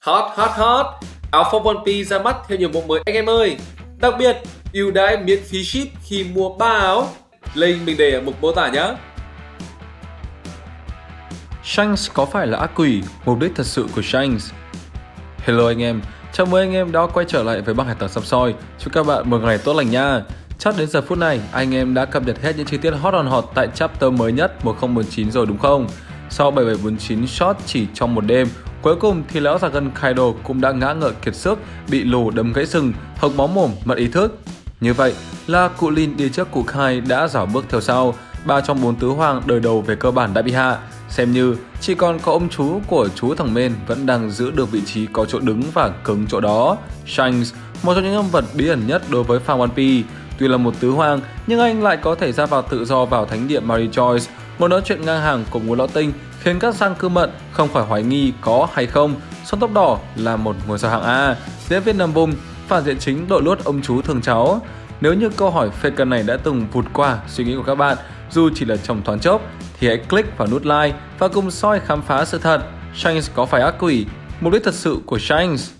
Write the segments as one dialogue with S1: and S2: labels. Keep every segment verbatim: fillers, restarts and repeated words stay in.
S1: Hot hot hot, áo phông One Piece ra mắt theo nhiều mẫu mới anh em ơi. Đặc biệt, ưu đãi miễn phí ship khi mua ba áo. Link mình để ở mục mô tả nhé.
S2: Shanks có phải là ác quỷ? Mục đích thật sự của Shanks. Hello anh em, chào mừng anh em đã quay trở lại với băng hải tặc Xăm Soi. Chúc các bạn một ngày tốt lành nha. Chắc đến giờ phút này, anh em đã cập nhật hết những chi tiết hot on hot tại chapter mới nhất một không bốn chín rồi đúng không? Sau bảy bảy bốn chín shot chỉ trong một đêm, cuối cùng thì lão già gân Kaido cũng đã ngã ngựa kiệt sức, bị lù đâm gãy sừng, hộc máu mồm, mất ý thức. Như vậy là cụ Lin đi trước cụ Kai đã dảo bước theo sau. Ba trong bốn tứ hoàng đời đầu về cơ bản đã bị hạ, xem như chỉ còn có ông chú của chú thằng Men vẫn đang giữ được vị trí có chỗ đứng và cứng chỗ đó. Shanks, một trong những nhân vật bí ẩn nhất đối với fan One Piece, tuy là một tứ hoàng nhưng anh lại có thể ra vào tự do vào thánh địa Mary Joyce. Một nói chuyện ngang hàng của Ngũ Lão Tinh khiến các sang cư mận không khỏi hoài nghi có hay không Son Tóc Đỏ là một ngôi sao hạng A. Diễn viên Nam Bum, phản diện chính đội lốt ông chú thương cháu. Nếu như câu hỏi faker này đã từng vụt qua suy nghĩ của các bạn, dù chỉ là trong thoáng chốc, thì hãy click vào nút like và cùng soi khám phá sự thật. Shanks có phải ác quỷ? Mục đích thật sự của Shanks.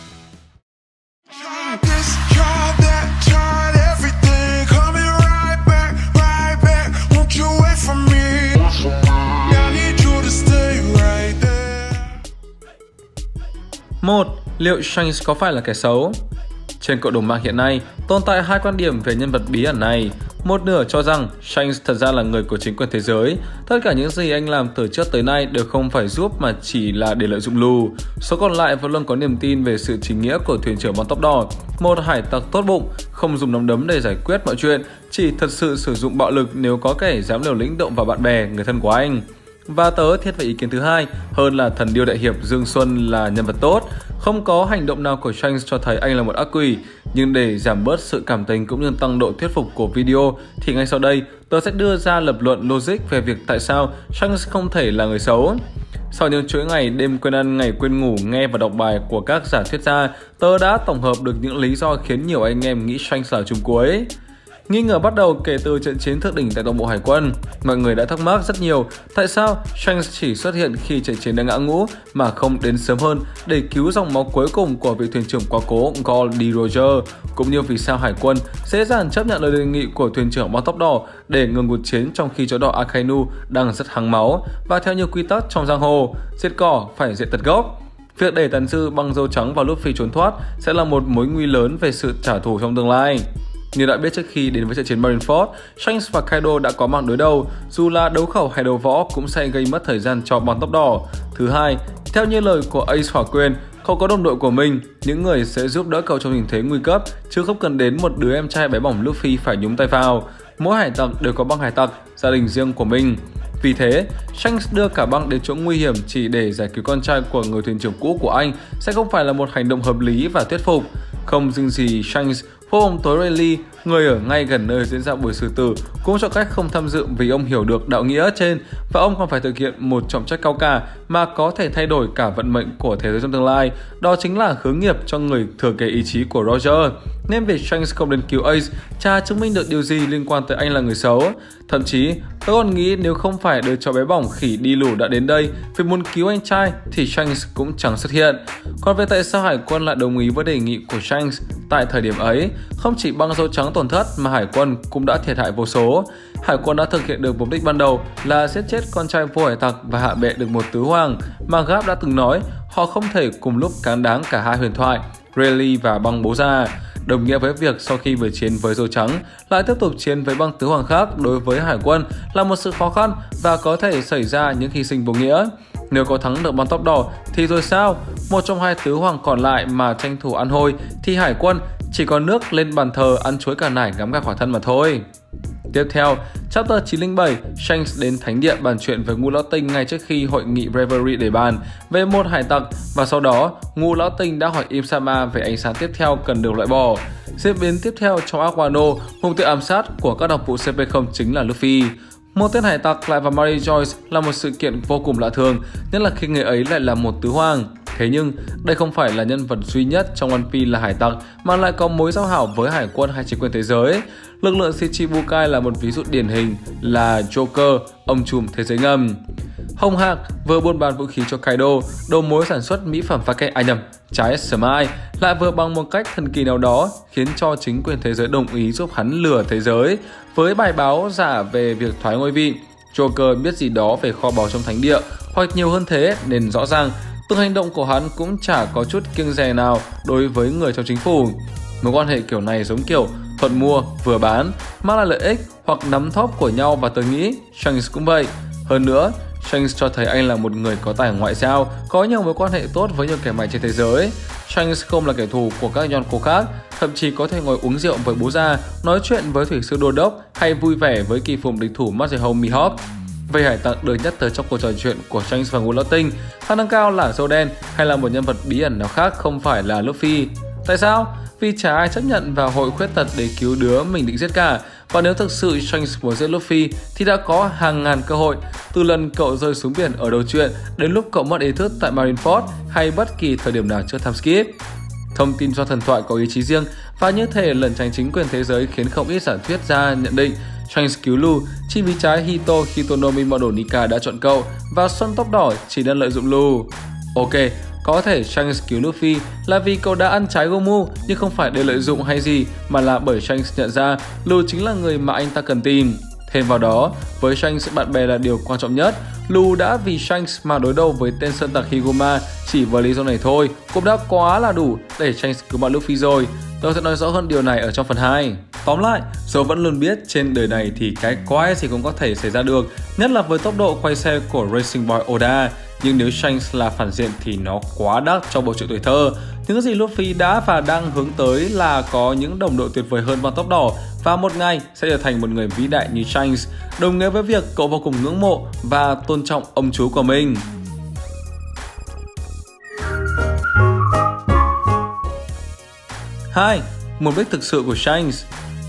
S2: một. Liệu Shanks có phải là kẻ xấu? Trên cộng đồng mạng hiện nay, tồn tại hai quan điểm về nhân vật bí ẩn này. Một nửa cho rằng Shanks thật ra là người của chính quyền thế giới. Tất cả những gì anh làm từ trước tới nay đều không phải giúp mà chỉ là để lợi dụng lù. Số còn lại vẫn luôn có niềm tin về sự chính nghĩa của thuyền trưởng Bóng Tóc Đỏ. Một hải tặc tốt bụng, không dùng nắm đấm để giải quyết mọi chuyện, chỉ thật sự sử dụng bạo lực nếu có kẻ dám liều lĩnh động vào bạn bè, người thân của anh. Và tớ thiết về ý kiến thứ hai, hơn là thần điêu đại hiệp Dương Xuân là nhân vật tốt. Không có hành động nào của Shanks cho thấy anh là một ác quỷ. Nhưng để giảm bớt sự cảm tình cũng như tăng độ thuyết phục của video, thì ngay sau đây tớ sẽ đưa ra lập luận logic về việc tại sao Shanks không thể là người xấu. Sau những chuỗi ngày đêm quên ăn ngày quên ngủ nghe và đọc bài của các giả thuyết gia, tớ đã tổng hợp được những lý do khiến nhiều anh em nghĩ Shanks là chung cuối. Nghi ngờ bắt đầu kể từ trận chiến thượng đỉnh tại tổng bộ hải quân. Mọi người đã thắc mắc rất nhiều tại sao Shanks chỉ xuất hiện khi trận chiến đã ngã ngũ mà không đến sớm hơn để cứu dòng máu cuối cùng của vị thuyền trưởng quá cố Goldie Roger, cũng như vì sao hải quân dễ dàng chấp nhận lời đề nghị của thuyền trưởng Bóng Tóc Đỏ để ngừng cuộc chiến trong khi chó đỏ Akainu đang rất hăng máu và theo như quy tắc trong giang hồ, diệt cỏ phải diệt tận gốc. Việc để tàn dư băng dâu trắng và Luffy trốn thoát sẽ là một mối nguy lớn về sự trả thù trong tương lai. Như đã biết trước khi đến với trận chiến Marineford, Shanks và Kaido đã có mạng đối đầu, dù là đấu khẩu hay đấu võ cũng sẽ gây mất thời gian cho Bóng Tóc Đỏ. Thứ hai, theo như lời của Ace Hỏa Quyền, cậu có đồng đội của mình, những người sẽ giúp đỡ cậu trong tình thế nguy cấp, chứ không cần đến một đứa em trai bé bỏng Luffy phải nhúng tay vào. Mỗi hải tặc đều có băng hải tặc, gia đình riêng của mình. Vì thế, Shanks đưa cả băng đến chỗ nguy hiểm chỉ để giải cứu con trai của người thuyền trưởng cũ của anh sẽ không phải là một hành động hợp lý và thuyết phục. Không riêng gì Shanks, vô ông tối Rayleigh, người ở ngay gần nơi diễn ra buổi xử tử, cũng chọn cách không tham dự vì ông hiểu được đạo nghĩa trên và ông còn phải thực hiện một trọng trách cao cả mà có thể thay đổi cả vận mệnh của thế giới trong tương lai. Đó chính là hướng nghiệp cho người thừa kế ý chí của Roger. Nên việc Shanks không đến cứu Ace chả chứng minh được điều gì liên quan tới anh là người xấu. Thậm chí, tôi còn nghĩ nếu không phải đứa cháu bé bỏng khỉ đi lù đã đến đây vì muốn cứu anh trai thì Shanks cũng chẳng xuất hiện. Còn về tại sao hải quân lại đồng ý với đề nghị của Shanks tại thời điểm ấy, không chỉ băng dâu trắng tổn thất mà hải quân cũng đã thiệt hại vô số. Hải quân đã thực hiện được mục đích ban đầu là giết chết con trai vua hải tặc và hạ bệ được một tứ hoàng mà Garp đã từng nói họ không thể cùng lúc cán đáng cả hai huyền thoại Rayleigh và băng bố già. Đồng nghĩa với việc sau khi vừa chiến với dâu trắng lại tiếp tục chiến với băng tứ hoàng khác đối với hải quân là một sự khó khăn và có thể xảy ra những hy sinh vô nghĩa. Nếu có thắng được Bóng Tóc Đỏ thì rồi sao? Một trong hai tứ hoàng còn lại mà tranh thủ ăn hôi thì hải quân chỉ có nước lên bàn thờ ăn chuối cả nải ngắm gà khỏa thân mà thôi. Tiếp theo, chapter chín không bảy, Shanks đến thánh địa bàn chuyện với Ngũ Lão Tinh ngay trước khi hội nghị Bravery để bàn về một hải tặc và sau đó Ngũ Lão Tinh đã hỏi Im Sama về ánh sáng tiếp theo cần được loại bỏ. Diễn biến tiếp theo trong arc Wano, mục tiêu ám sát của các độc vụ C P không chính là Luffy. Một tên hải tặc lại vào Mary Joyce là một sự kiện vô cùng lạ thường, nhất là khi người ấy lại là một tứ hoàng. Thế nhưng, đây không phải là nhân vật duy nhất trong One Piece là hải tặc mà lại có mối giao hảo với hải quân hay chính quyền thế giới. Lực lượng Shichibukai là một ví dụ điển hình là Joker, ông trùm thế giới ngầm. Hồng Hạc vừa buôn bán vũ khí cho Kaido, đầu mối sản xuất mỹ phẩm pha kệ à nhầm, trái Smile lại vừa bằng một cách thần kỳ nào đó khiến cho chính quyền thế giới đồng ý giúp hắn lừa thế giới với bài báo giả về việc thoái ngôi vị. Joker biết gì đó về kho báu trong thánh địa hoặc nhiều hơn thế nên rõ ràng từng hành động của hắn cũng chả có chút kiêng dè nào đối với người trong chính phủ. Mối quan hệ kiểu này giống kiểu thuận mua vừa bán, mang lại lợi ích hoặc nắm thóp của nhau, và tôi nghĩ Shanks cũng vậy. Hơn nữa, Shanks cho thấy anh là một người có tài ngoại giao, có nhiều mối quan hệ tốt với nhiều kẻ mạnh trên thế giới. Shanks không là kẻ thù của các Yonko khác, thậm chí có thể ngồi uống rượu với bố già, nói chuyện với thủy sư đô đốc hay vui vẻ với kỳ phùng địch thủ Master Mihawk. Về hải tặc được nhắc tới trong cuộc trò chuyện của Shanks và Ngũ Lão Tinh, khả năng cao là Dâu Đen hay là một nhân vật bí ẩn nào khác không phải là Luffy. Tại sao? Vì chả ai chấp nhận vào hội khuyết tật để cứu đứa mình định giết cả. Và nếu thực sự Shanks muốn giết Luffy thì đã có hàng ngàn cơ hội, từ lần cậu rơi xuống biển ở đầu truyện đến lúc cậu mất ý thức tại Marineford hay bất kỳ thời điểm nào trước time skip. Thông tin do thần thoại có ý chí riêng và như thể lẩn tránh chính quyền thế giới khiến không ít giả thuyết gia nhận định Shanks cứu Lu chỉ vì trái Hito Hitonomi Model Nika đã chọn cậu và Xuân Tóc Đỏ chỉ đang lợi dụng Lu. Ok, có thể Shanks cứu Luffy là vì cậu đã ăn trái Gomu, nhưng không phải để lợi dụng hay gì, mà là bởi Shanks nhận ra Lu chính là người mà anh ta cần tìm. Thêm vào đó, với Shanks bạn bè là điều quan trọng nhất. Lu đã vì Shanks mà đối đầu với tên sơn tặc Higoma, chỉ với lý do này thôi cũng đã quá là đủ để Shanks cứu bạn Luffy rồi. Tôi sẽ nói rõ hơn điều này ở trong phần hai. Tóm lại, Dẫu vẫn luôn biết trên đời này thì cái quái gì cũng có thể xảy ra được, nhất là với tốc độ quay xe của Racing Boy Oda. Nhưng nếu Shanks là phản diện thì nó quá đắt cho bầu trời tuổi thơ. Những gì Luffy đã và đang hướng tới là có những đồng đội tuyệt vời hơn Von Tóc Đỏ và một ngày sẽ trở thành một người vĩ đại như Shanks, đồng nghĩa với việc cậu vô cùng ngưỡng mộ và tôn trọng ông chú của mình. hai. Mục đích thực sự của Shanks.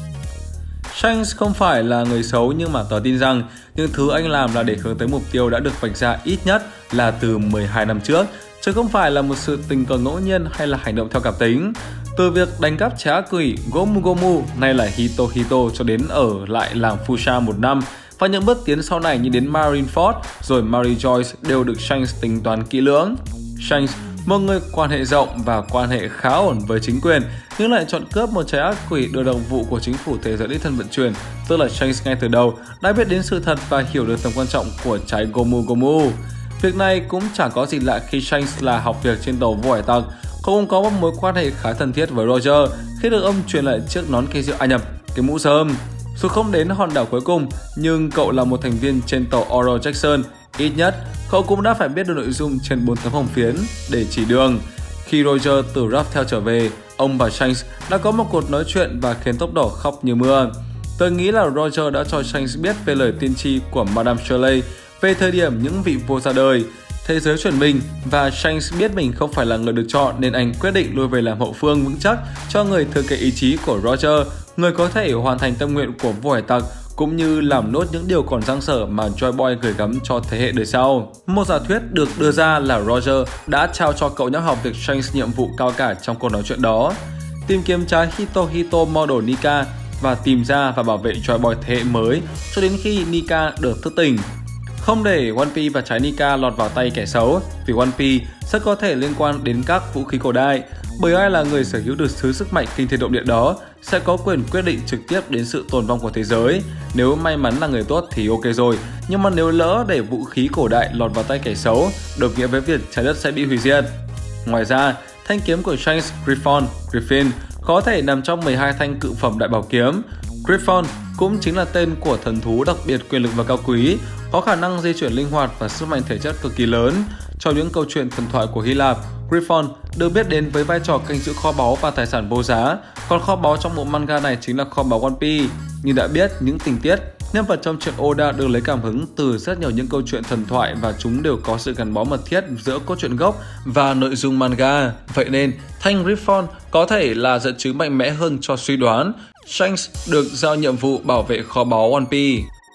S2: Shanks không phải là người xấu, nhưng mà tớ tin rằng những thứ anh làm là để hướng tới mục tiêu đã được vạch ra ít nhất là từ mười hai năm trước, chứ không phải là một sự tình cờ ngẫu nhiên hay là hành động theo cảm tính. Từ việc đánh cắp trái ác quỷ Gomu Gomu, nay là Hito Hito, cho đến ở lại làng Fusha một năm, và những bước tiến sau này như đến Marineford rồi Mary Joyce đều được Shanks tính toán kỹ lưỡng. Shanks, một người quan hệ rộng và quan hệ khá ổn với chính quyền, nhưng lại chọn cướp một trái ác quỷ được đồng vụ của chính phủ thế giới đích thân vận chuyển, tức là Shanks ngay từ đầu đã biết đến sự thật và hiểu được tầm quan trọng của trái Gomu Gomu. Việc này cũng chẳng có gì lạ khi Shanks là học việc trên tàu vô hải tặc, cũng có một mối quan hệ khá thân thiết với Roger khi được ông truyền lại chiếc nón cây rượu à nhầm, cái mũ rơm. Dù không đến hòn đảo cuối cùng, nhưng cậu là một thành viên trên tàu Oro Jackson, ít nhất cậu cũng đã phải biết được nội dung trên bốn tấm hồng phiến để chỉ đường. Khi Roger từ Raftel trở về, ông và Shanks đã có một cuộc nói chuyện và khiến Tóc Đỏ khóc như mưa. Tôi nghĩ là Roger đã cho Shanks biết về lời tiên tri của Madame Shirley về thời điểm những vị vua ra đời, thế giới chuyển mình, và Shanks biết mình không phải là người được chọn nên anh quyết định lui về làm hậu phương vững chắc cho người thừa kế ý chí của Roger, người có thể hoàn thành tâm nguyện của vua hải tặc cũng như làm nốt những điều còn dang dở mà Joy Boy gửi gắm cho thế hệ đời sau. Một giả thuyết được đưa ra là Roger đã trao cho cậu nhóc học việc Shanks nhiệm vụ cao cả trong cuộc nói chuyện đó: tìm kiếm trái Hito Hito Model Nika và tìm ra và bảo vệ Joy Boy thế hệ mới cho đến khi Nika được thức tỉnh. Không để One Piece và trái Nika lọt vào tay kẻ xấu, vì One Piece rất có thể liên quan đến các vũ khí cổ đại, bởi ai là người sở hữu được thứ sức mạnh kinh thiên động địa đó sẽ có quyền quyết định trực tiếp đến sự tồn vong của thế giới. Nếu may mắn là người tốt thì ok rồi, nhưng mà nếu lỡ để vũ khí cổ đại lọt vào tay kẻ xấu, đồng nghĩa với việc trái đất sẽ bị hủy diệt. Ngoài ra, thanh kiếm của Shanks Griffon, Griffin có thể nằm trong mười hai thanh cự phẩm đại bảo kiếm. Griffon cũng chính là tên của thần thú đặc biệt quyền lực và cao quý, có khả năng di chuyển linh hoạt và sức mạnh thể chất cực kỳ lớn. Trong những câu chuyện thần thoại của Hy Lạp, Griffon được biết đến với vai trò canh giữ kho báu và tài sản vô giá, còn kho báu trong bộ manga này chính là kho báu One Piece. Như đã biết, những tình tiết, nhân vật trong truyện Oda được lấy cảm hứng từ rất nhiều những câu chuyện thần thoại và chúng đều có sự gắn bó mật thiết giữa cốt truyện gốc và nội dung manga. Vậy nên, thanh Griffon có thể là dẫn chứng mạnh mẽ hơn cho suy đoán Shanks được giao nhiệm vụ bảo vệ kho báu One Piece.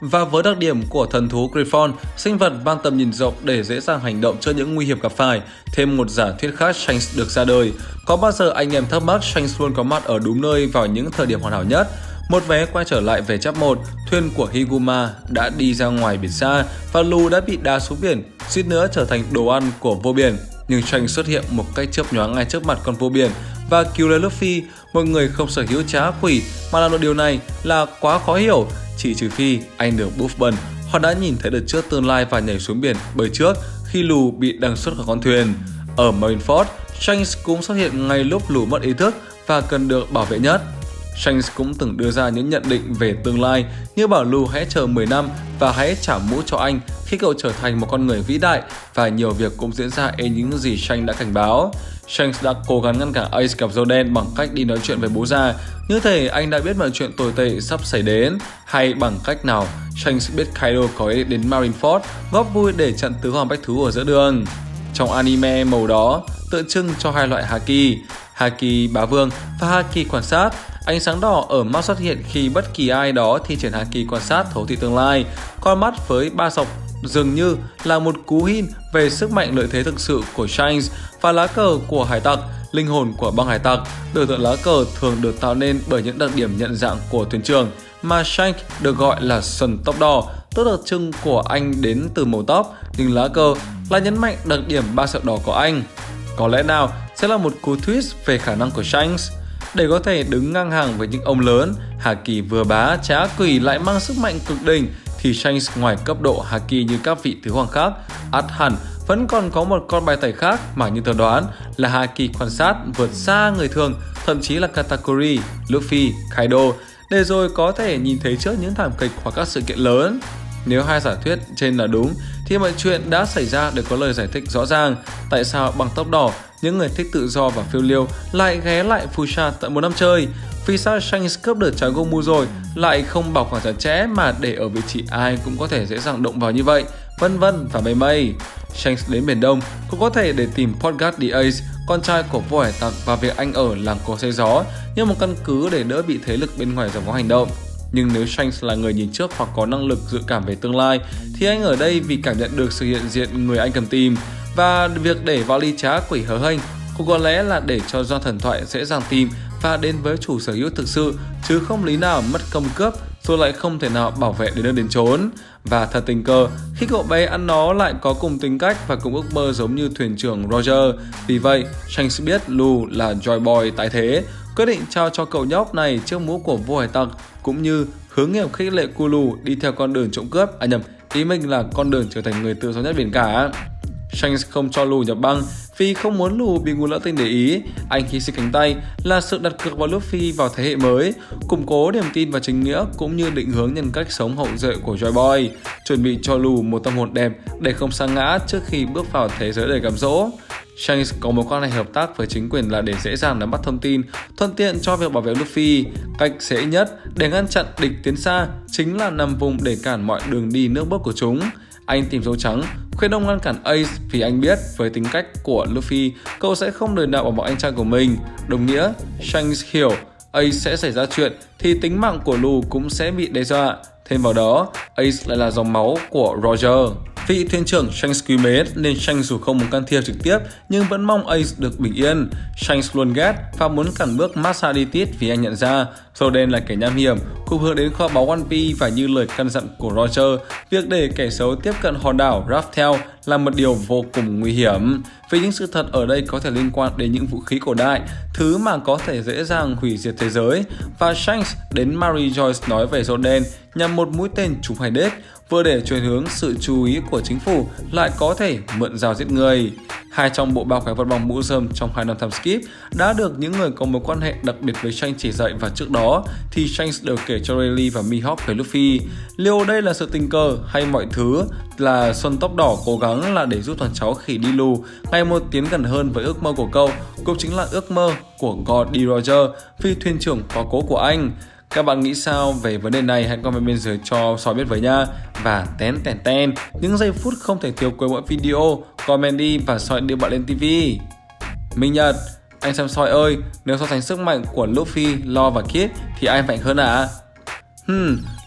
S2: Và với đặc điểm của thần thú Griffon, sinh vật mang tầm nhìn rộng để dễ dàng hành động trước những nguy hiểm gặp phải, thêm một giả thuyết khác Shanks được ra đời. Có bao giờ anh em thắc mắc Shanks luôn có mặt ở đúng nơi vào những thời điểm hoàn hảo nhất? Một vé quay trở lại về chap một, thuyền của Higuma đã đi ra ngoài biển xa và Lu đã bị đá xuống biển, suýt nữa trở thành đồ ăn của vô biển. Nhưng Shanks xuất hiện một cách chớp nhoáng ngay trước mặt con vô biển và cứu lấy Luffy, một người không sở hữu trá quỷ, mà làm được điều này là quá khó hiểu, chỉ trừ phi anh được buff bần. Họ đã nhìn thấy được trước tương lai và nhảy xuống biển bơi trước khi Lu bị đằng xuất khỏi con thuyền. Ở Marineford, Shanks cũng xuất hiện ngay lúc Lu mất ý thức và cần được bảo vệ nhất. Shanks cũng từng đưa ra những nhận định về tương lai như bảo Lu hãy chờ mười năm và hãy trả mũ cho anh khi cậu trở thành một con người vĩ đại, và nhiều việc cũng diễn ra y những gì Shanks đã cảnh báo. Shanks đã cố gắng ngăn cản Ace gặp Zoden bằng cách đi nói chuyện với bố già, như thể anh đã biết mọi chuyện tồi tệ sắp xảy đến, hay bằng cách nào Shanks biết Kaido có ý đến Marineford góp vui để chặn tứ hoàng bách thú ở giữa đường. Trong anime, màu đó tượng trưng cho hai loại haki, haki bá vương và haki quan sát. Ánh sáng đỏ ở mắt xuất hiện khi bất kỳ ai đó thi triển haki quan sát thấu thị tương lai. Con mắt với ba sọc dường như là một cú hin về sức mạnh lợi thế thực sự của Shanks, và lá cờ của hải tặc, linh hồn của băng hải tặc. Biểu tượng lá cờ thường được tạo nên bởi những đặc điểm nhận dạng của thuyền trưởng, mà Shanks được gọi là sần tóc đỏ, tức đặc trưng của anh đến từ màu tóc, nhưng lá cờ là nhấn mạnh đặc điểm ba sợi đỏ của anh. Có lẽ nào sẽ là một cú twist về khả năng của Shanks. Để có thể đứng ngang hàng với những ông lớn, haki vừa bá trá quỷ lại mang sức mạnh cực đỉnh, thì Shanks ngoài cấp độ haki như các vị tứ hoàng khác, ắt hẳn vẫn còn có một con bài tẩy khác mà như tôi đoán là haki quan sát vượt xa người thường, thậm chí là Katakuri, Luffy, Kaido, để rồi có thể nhìn thấy trước những thảm kịch hoặc các sự kiện lớn. Nếu hai giả thuyết trên là đúng thì mọi chuyện đã xảy ra để có lời giải thích rõ ràng tại sao bằng tóc đỏ, những người thích tự do và phiêu lưu lại ghé lại Fuchsia tận một năm chơi. Vì sao Shanks cướp được trái Gomu rồi lại không bảo quản chặt chẽ mà để ở vị trí ai cũng có thể dễ dàng động vào như vậy, vân vân và mây mây. Shanks đến Biển Đông cũng có thể để tìm Portgas the Ace, con trai của vua hải tặc, và việc anh ở làng cổ xây gió như một căn cứ để đỡ bị thế lực bên ngoài giằng có hành động. Nhưng nếu Shanks là người nhìn trước hoặc có năng lực dự cảm về tương lai thì anh ở đây vì cảm nhận được sự hiện diện người anh cần tìm, và việc để vào ly trá quỷ hớ hênh cũng có lẽ là để cho do thần thoại dễ dàng tìm và đến với chủ sở hữu thực sự, chứ không lý nào mất công cướp rồi lại không thể nào bảo vệ đến nơi đến chốn. Và thật tình cờ khi cậu bé ăn nó lại có cùng tính cách và cùng ước mơ giống như thuyền trưởng Roger. Vì vậy Shanks biết Lu là Joy Boy tái thế, quyết định trao cho cậu nhóc này chiếc mũ của vua hải tặc, cũng như hướng nghiệp khích lệ Kulu đi theo con đường trộm cướp, à nhầm, ý mình là con đường trở thành người tự do nhất biển cả. Shanks không cho Lu nhập băng vì không muốn Lu bị Ngũ Lão Tinh để ý. Anh hy sinh cánh tay là sự đặt cược vào Luffy vào thế hệ mới, củng cố niềm tin và chính nghĩa cũng như định hướng nhân cách sống hậu duệ của Joy Boy, chuẩn bị cho Lu một tâm hồn đẹp để không sa ngã trước khi bước vào thế giới đầy cám dỗ. Shanks có mối quan hệ hợp tác với chính quyền là để dễ dàng nắm bắt thông tin, thuận tiện cho việc bảo vệ Luffy. Cách dễ nhất để ngăn chặn địch tiến xa chính là nằm vùng để cản mọi đường đi nước bước của chúng. Anh tìm dấu trắng, khuyên ông ngăn cản Ace vì anh biết với tính cách của Luffy, cậu sẽ không đời nào bỏ mặc anh trai của mình. Đồng nghĩa, Shanks hiểu Ace sẽ xảy ra chuyện thì tính mạng của Lu cũng sẽ bị đe dọa. Thêm vào đó, Ace lại là dòng máu của Roger, vị thuyền trưởng Shanks quý mến, nên Shanks dù không muốn can thiệp trực tiếp nhưng vẫn mong Ace được bình yên. Shanks luôn ghét và muốn cản bước Masa đi tít vì anh nhận ra Zoden là kẻ nham hiểm, cùng hướng đến kho báu One Piece, và như lời căn dặn của Roger, việc để kẻ xấu tiếp cận hòn đảo Raftel là một điều vô cùng nguy hiểm, vì những sự thật ở đây có thể liên quan đến những vũ khí cổ đại, thứ mà có thể dễ dàng hủy diệt thế giới. Và Shanks đến Mary Joyce nói về Zoden nhằm một mũi tên trúng hai đích, vừa để chuyển hướng sự chú ý của chính phủ lại có thể mượn dao giết người. Hai trong bộ ba quái vật bằng mũ rơm trong hai năm time skip đã được những người có mối quan hệ đặc biệt với Shanks chỉ dạy, và trước đó thì Shanks đều kể cho Rayleigh và Mihawk về Luffy. Liệu đây là sự tình cờ hay mọi thứ là Xuân Tóc Đỏ cố gắng là để giúp thằng cháu khỉ đi lù ngày một tiến gần hơn với ước mơ của cậu, cũng chính là ước mơ của Goldie Roger, phi thuyền trưởng quá cố của anh. Các bạn nghĩ sao về vấn đề này? Hãy comment bên dưới cho Soi biết với nha. Và ten ten ten, những giây phút không thể thiếu cuối mỗi video, comment đi và Soi đưa bạn lên ti vi. Minh Nhật, anh xem Soi ơi, nếu so sánh sức mạnh của Luffy, Law và Kid thì ai mạnh hơn à? Hmm,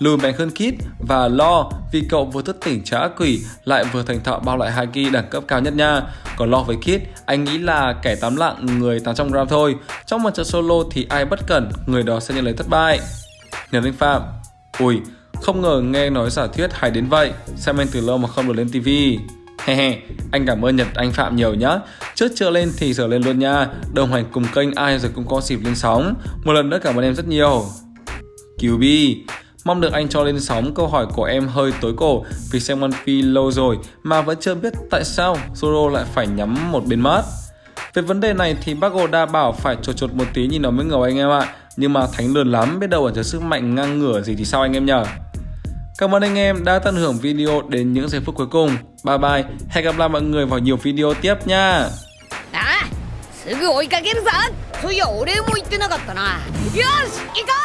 S2: lùi mạnh hơn Kid và Lo vì cậu vừa thức tỉnh trả ác quỷ lại vừa thành thạo bao lại Haki đẳng cấp cao nhất nha. Còn Lo với Kid, anh nghĩ là kẻ tám lạng người tám trăm gram thôi. Trong một trận solo thì ai bất cẩn, người đó sẽ nhận lấy thất bại. Nhật Anh Phạm: ui, không ngờ nghe nói giả thuyết hay đến vậy, xem anh từ lâu mà không được lên tivi. Hehe, anh cảm ơn Nhật Anh Phạm nhiều nhá. Trước chưa lên thì giờ lên luôn nha. Đồng hành cùng kênh ai rồi cũng có dịp lên sóng. Một lần nữa cảm ơn em rất nhiều. Q B: mong được anh cho lên sóng. Câu hỏi của em hơi tối cổ vì xem One Piece lâu rồi mà vẫn chưa biết tại sao Zoro lại phải nhắm một bên mắt. Về vấn đề này thì bác Oda bảo phải chột chột một tí nhìn nó mới ngầu anh em ạ. Nhưng mà Thánh lườn lắm, biết đâu ẩn chứa sức mạnh ngang ngửa gì thì sao anh em nhở. Cảm ơn anh em đã tận hưởng video đến những giây phút cuối cùng. Bye bye, hẹn gặp lại mọi người vào nhiều video tiếp nha.
S3: À, すぐ追いかけるぞ。そういや俺も言ってなかったな。よし、行こう。